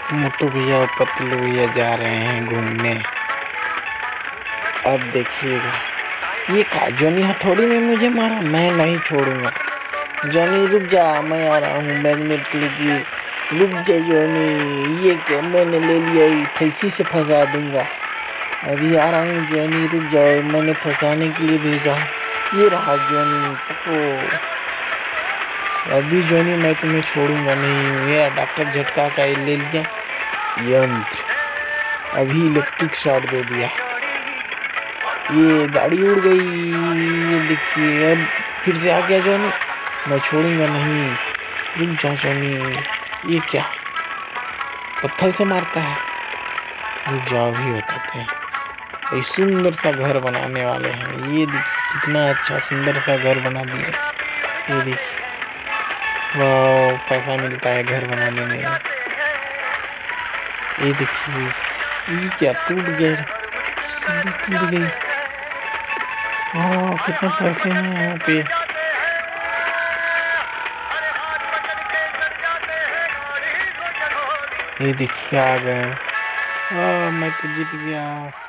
मोटू भैया और पतलू भैया जा रहे हैं घूमने। अब देखिएगा, ये का जॉनी हथौड़ी में मुझे मारा, मैं नहीं छोड़ूंगा। जॉनी रुक जा, मैं आ रहा हूँ मैग्नेट लेके। रुक जा जॉनी, ये क्या मैंने ले लिया, फैंसी से फंसा दूंगा। अभी आ रहा हूँ जॉनी, रुक जाओ, मैंने फंसाने के लिए भेजा। ये रहा जॉनी, पकड़ो। अभी जॉनी मैं तुम्हें छोड़ूंगा नहीं। ये डॉक्टर झटका का ले लिया यंत्र, अभी इलेक्ट्रिक शॉट दे दिया। ये गाड़ी उड़ गई, ये देखिए। अब फिर से आ गया जॉनी, मैं छोड़ूंगा नहीं। रुक जा जॉनी, ये क्या पत्थर से मारता है। रुक जाओ, भी बताते हैं। इस सुंदर सा घर बनाने वाले हैं। ये देखिए कितना अच्छा सुंदर सा घर बना दिया। ये देखिए, वाह, पैसा मिलता है घर बनाने में। ये देखिए, ये क्या टूट गया, टूट गई। वाह, कितने पैसे हैं यहाँ पे। ये देखिए आ गए। मैं तो जीत गया।